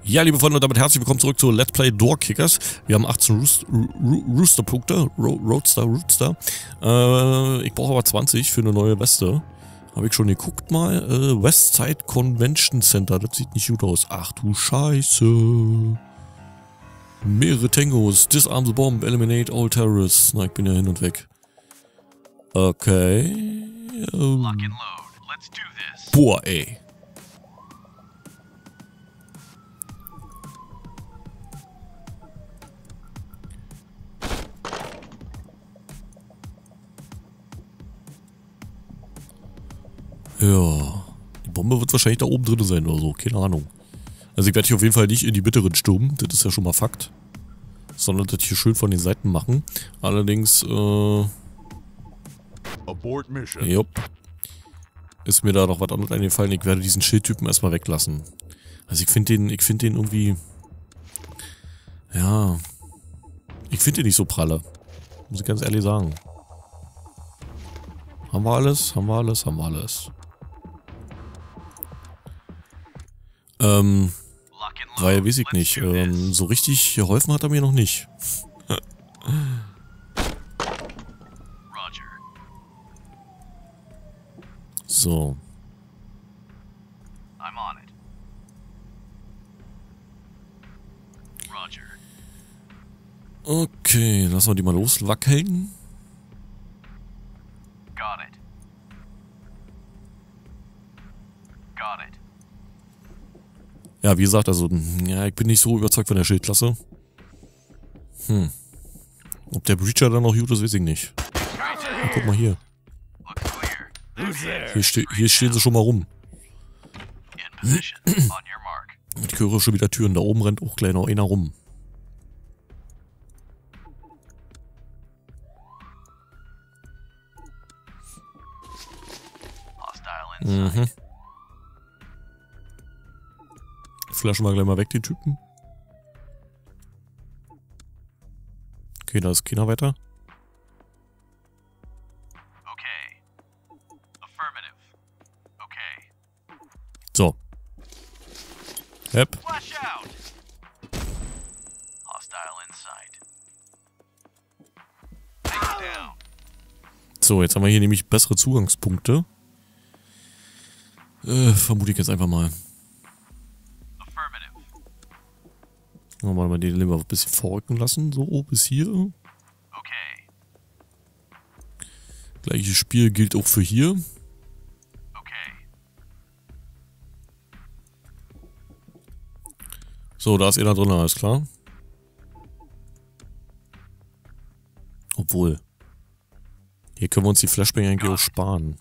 Ja, liebe Freunde, und damit herzlich willkommen zurück zu Let's Play Door Kickers. Wir haben 18 Rooster-Punkte, Roadster. Ich brauche aber 20 für eine neue Weste. Habe ich schon geguckt mal. Westside Convention Center, das sieht nicht gut aus. Ach du Scheiße. Mehrere Tangos, disarm the bomb, eliminate all terrorists. Na, ich bin ja hin und weg. Okay. Boah, ey. Ja, die Bombe wird wahrscheinlich da oben drin sein oder so, keine Ahnung. Also ich werde hier auf jeden Fall nicht in die mittleren stürmen, das ist ja schon mal Fakt. Sondern das hier schön von den Seiten machen. Allerdings, jupp, ist mir da noch was anderes eingefallen. Ich werde diesen Schildtypen erstmal weglassen. Also ich finde den irgendwie, ja, ich finde den nicht so pralle. Muss ich ganz ehrlich sagen. Haben wir alles? Haben wir alles? Haben wir alles? Weil, weiß ich nicht, so richtig geholfen hat er mir noch nicht. So. Okay, lassen wir die mal loswackeln. Ja, wie gesagt, also, ja, ich bin nicht so überzeugt von der Schildklasse. Ob der Breacher dann noch gut ist, weiß ich nicht. Ja, guck mal hier. Hier stehen sie schon mal rum. Ich höre schon wieder Türen. Da oben rennt auch gleich noch einer rum. Mhm. Flaschen wir gleich mal weg, die Typen. Okay, da ist keiner weiter. So. Hep. So, jetzt haben wir hier nämlich bessere Zugangspunkte. Vermute ich jetzt einfach mal. Mal den lieber ein bisschen vorrücken lassen, so bis hier. Gleiches Spiel gilt auch für hier. So, da ist einer drin, alles klar. Obwohl. Hier können wir uns die Flashbang eigentlich auch sparen.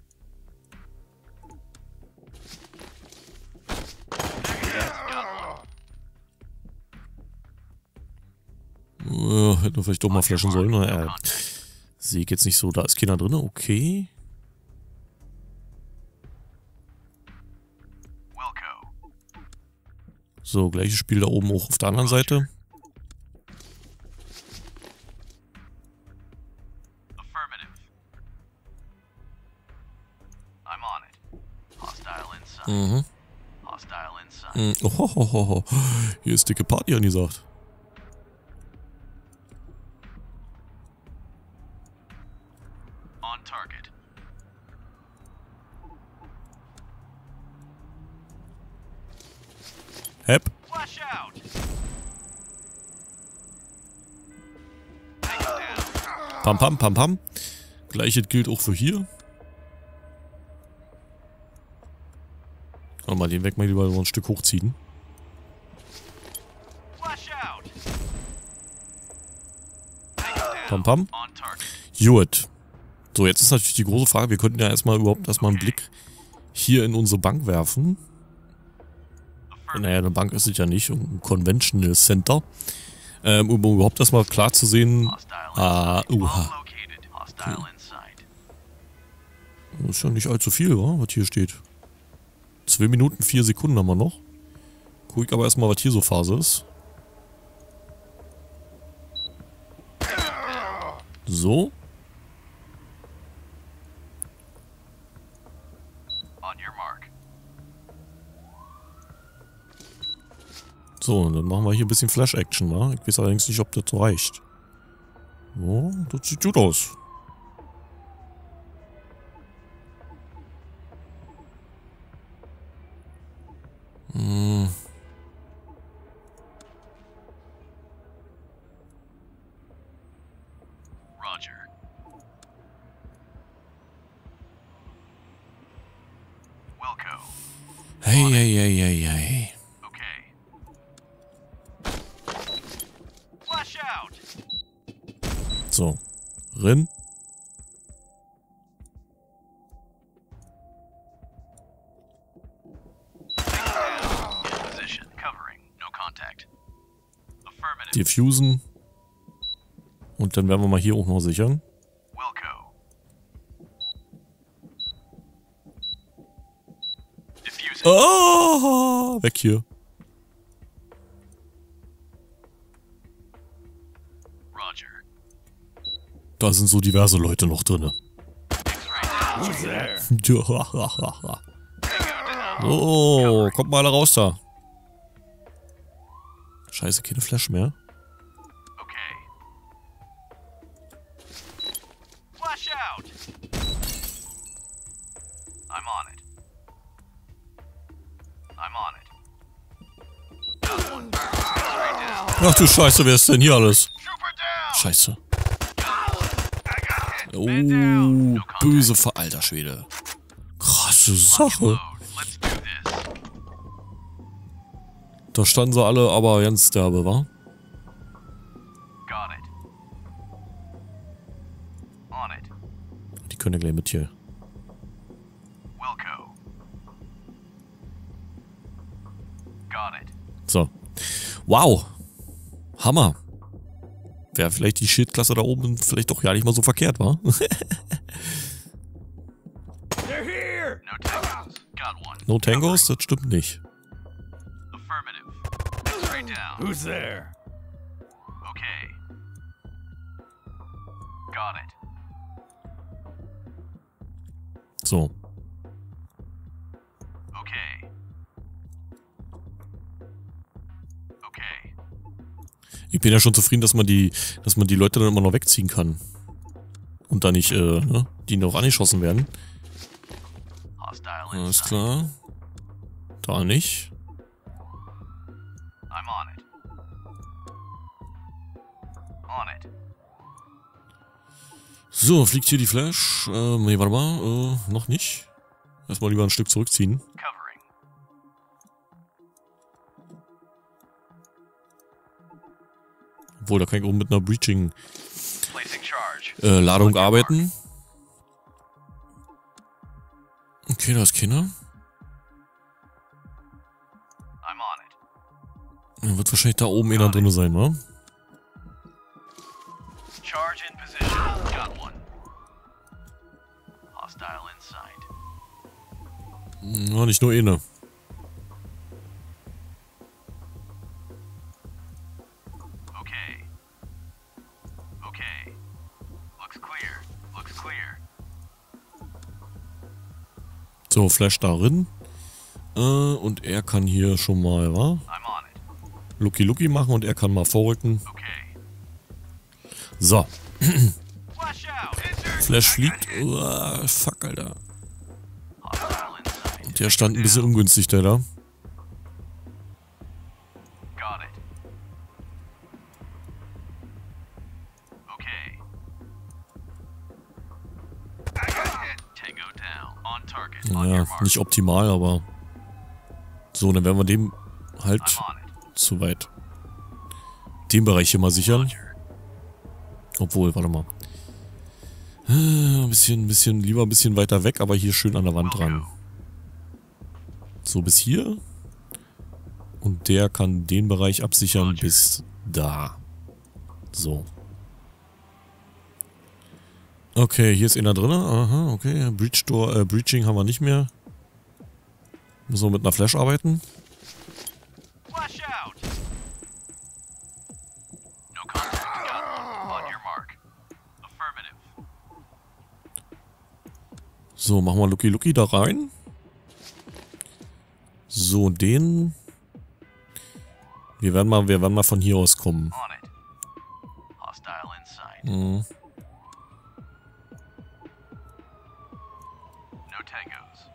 Hätten wir vielleicht doch mal flashen sollen. Naja, sehe ich jetzt nicht so. Da ist keiner drin, okay. So, gleiches Spiel da oben auch auf der anderen Seite. Mhm. Oh, hier ist dicke Party angesagt. Hep. Pam, pam, pam, pam. Gleiches gilt auch für hier. Mal den weg, mal lieber so ein Stück hochziehen. Pam, pam. Gut. So, jetzt ist natürlich die große Frage, wir könnten ja überhaupt erstmal einen Blick hier in unsere Bank werfen. Naja, eine Bank ist es ja nicht, ein Conventional Center. Um überhaupt erstmal klar zu sehen. Okay. Das ist ja nicht allzu viel, oder? Was hier steht. 2 Minuten, 4 Sekunden haben wir noch. Guck ich aber erstmal, was hier so Phase ist. So. So, dann machen wir hier ein bisschen Flash-Action, wa? Ich weiß allerdings nicht, ob das reicht. Oh, das sieht gut aus. Hm. Roger. Wilco. Hey, hey, hey, hey, hey. Okay. Flash out. So. Rin. In position. Covering. No contact. Affirmative. Diffusen. Und dann werden wir mal hier auch noch sichern. Wilco. Diffusing. Ah, weg hier. Roger. Da sind so diverse Leute noch drin. X-ray down. Oh, kommt mal alle raus da. Scheiße, keine Flash mehr. Okay. Flash out. I'm on it. I'm on it. Got one. X-ray down. Ach du Scheiße, wer ist denn hier alles? Trooper down. Scheiße. I got hit. Oh, Man down. No contact. böse Alter Schwede. Krasse Sache. Load. Let's do this. Da standen sie alle aber ganz derbe, wa? Got it. On it. Die können ja gleich mit hier. Wilco. Got it. So. Wow. Hammer. Wäre vielleicht die Schildklasse da oben vielleicht doch ja nicht mal so verkehrt, wa? They're here. No tangos. Got one. No Tangos? Das stimmt nicht. Affirmative. X-ray down. Who's there? Okay. Got it. So. Okay. Okay. Ich bin ja schon zufrieden, dass man die Leute dann immer noch wegziehen kann. Und da nicht, ne? Die noch angeschossen werden. Hostile Alles inside. klar. Da nicht. I'm on it. On it. So, fliegt hier die Flash. Nee, warte mal. Noch nicht. Erstmal lieber ein Stück zurückziehen. Covering. Obwohl, da kann ich oben mit einer Placing charge. Ladung arbeiten. Okay, da ist keiner. I'm on it. Dann wird wahrscheinlich da oben einer drin sein, wa? Charge in position. Got one. Hostile inside. Ja, nicht nur eine. Okay. Okay. Looks clear. Looks clear. So, Flash darin. Und er kann hier schon mal, wa? I'm on it. Lucky machen und er kann mal vorrücken. Okay. So. Flash out. Insert. Flash fliegt. Uah, fuck, Alter. Hostile inside. Der stand ein bisschen ungünstig, der da. Got it. Okay. I got hit. Tango down. On target. On your Ja, mark. nicht optimal, aber... So, dann werden wir dem halt I'm on it. zu weit. Den Bereich hier mal sichern. Roger. Obwohl, warte mal. Ein bisschen, lieber ein bisschen weiter weg, aber hier schön an der Wand dran. So, bis hier. Und der kann den Bereich absichern bis da. So. Okay, hier ist einer drin. Aha, okay. Breaching haben wir nicht mehr. Müssen wir mit einer Flash arbeiten. Flash out. No contact. Got one. On your mark. Affirmative. So, machen wir Lucky da rein. So, den... Wir werden mal von hier aus kommen. On it. Hostile in sight. Mhm. No tangos.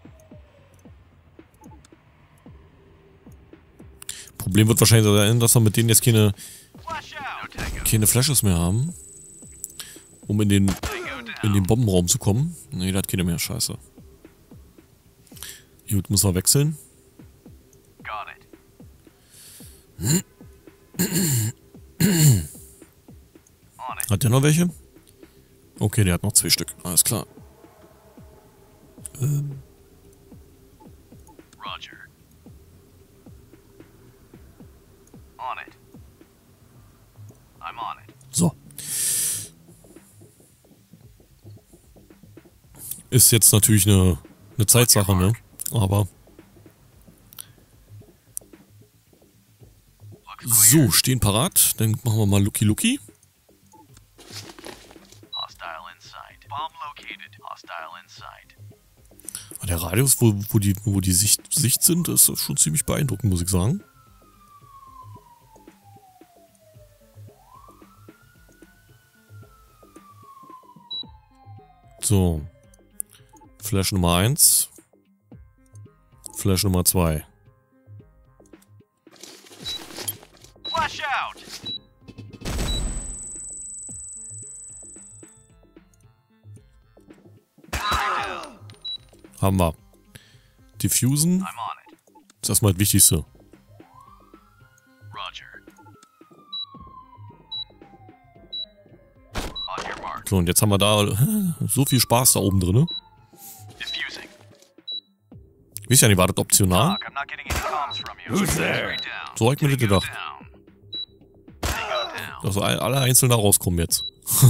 Problem wird wahrscheinlich sein, dass wir mit denen jetzt keine Flash out. No tangos. Flashes mehr haben. Um in den Bombenraum zu kommen. Nee, da hat keiner mehr. Scheiße. Gut, müssen wir wechseln. Got it. On it. Hat der noch welche? Okay, der hat noch 2 Stück. Alles klar. Roger. On it. I'm on it. So. Ist jetzt natürlich eine Zeitsache, ne? Aber... So, stehen parat. Dann machen wir mal Lucky Lucky. Hostile in sight. Bomb located. Hostile in sight. Der Radius, wo die Sicht sind, ist schon ziemlich beeindruckend, muss ich sagen. So. Flash Nummer 1. Flash Nummer 2. Flash out. Haben wir. Diffusen. I'm on it. Das ist erstmal das Wichtigste. Roger. On your mark. So, und jetzt haben wir da so viel Spaß da oben drin. Ne? Diffusing. Ich weiß ja nicht, war das optional? Doc, I'm not getting any comms from you. Who's there? So hab ich mir das gedacht. Tango down. Dass alle einzeln da rauskommen jetzt.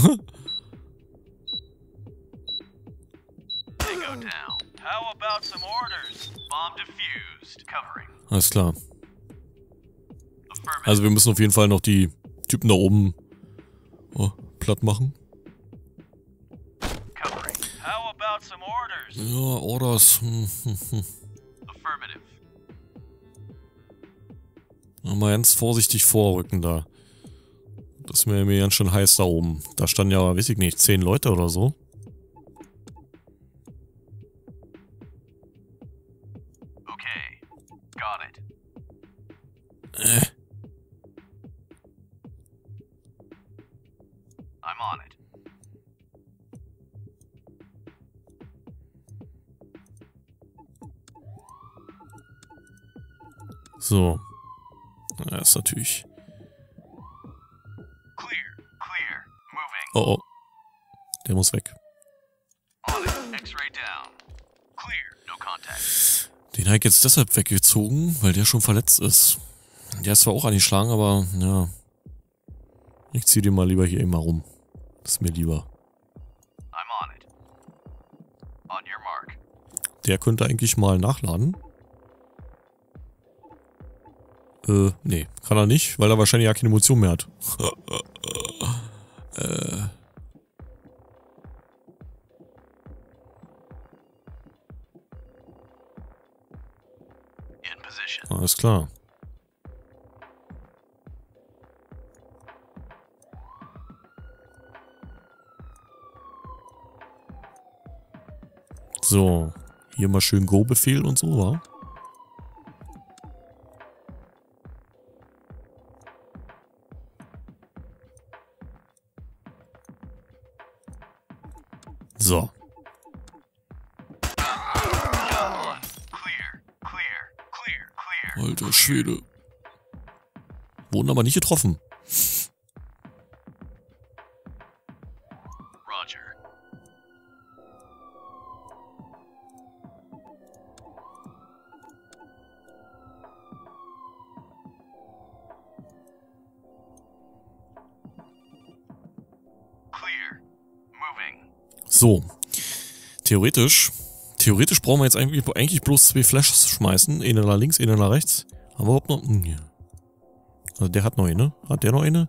Tango down. How about some orders? Bomb defused. Covering. Alles klar. Affirmative. Also wir müssen auf jeden Fall noch die Typen da oben platt machen. Covering. How about some orders? Ja, Orders. Affirmative. Mal ganz vorsichtig vorrücken da. Das ist mir ganz schön heiß da oben. Da standen ja, weiß ich nicht, 10 Leute oder so. Okay. Got it. I'm on it. So. Ja, ist natürlich... Clear. Clear. Moving. Oh, oh. Der muss weg. On it. X-ray down. Clear. No contact. Den habe ich jetzt deshalb weggezogen, weil der schon verletzt ist. Der ist zwar auch angeschlagen, aber ja. Ich ziehe den mal lieber hier immer rum. Das ist mir lieber. I'm on it. On your mark. Der könnte eigentlich mal nachladen. Nee, kann er nicht, weil er wahrscheinlich ja keine Munition mehr hat. In position. Alles klar. So, hier mal schön Go-Befehl und so, wa? So. Clear. Clear. Clear. Clear. Alter Schwede. Wurden aber nicht getroffen. Roger. Clear. Moving. So. Theoretisch brauchen wir jetzt eigentlich bloß 2 Flashes schmeißen. Eine nach links, eine nach rechts. Haben wir überhaupt noch... Ja. Also der hat noch eine. Hat der noch eine?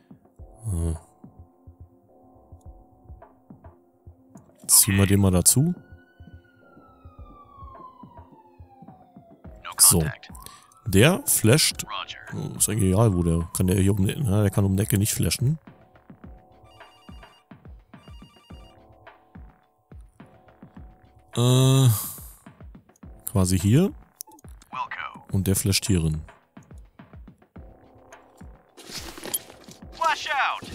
Ziehen wir den mal dazu. No So. contact. Der flasht. Roger. Oh, ist eigentlich egal, wo der kann. Der hier um die, na, der kann um die Ecke nicht flashen. Quasi hier. Wilco. Und der flasht hier rein. Flash out.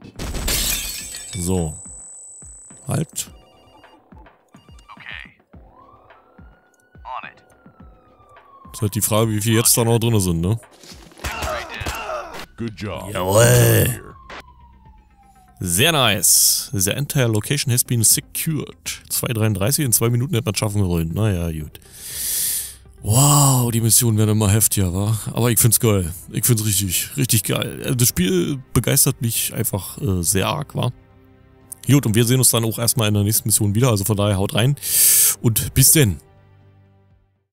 So. Halt. Okay. On it. Ist halt die Frage, wie viel jetzt da noch drin sind, ne? X-ray down. Good job. Jawohl. Sehr nice. The entire location has been secured. 2:33 in 2 Minuten hätte man schaffen wollen. Naja, gut. Wow, die Missionen werden immer heftiger, wa? Aber ich find's geil. Ich find's richtig geil. Das Spiel begeistert mich einfach sehr arg, wa? Gut, und wir sehen uns dann auch erstmal in der nächsten Mission wieder. Also von daher haut rein und bis denn.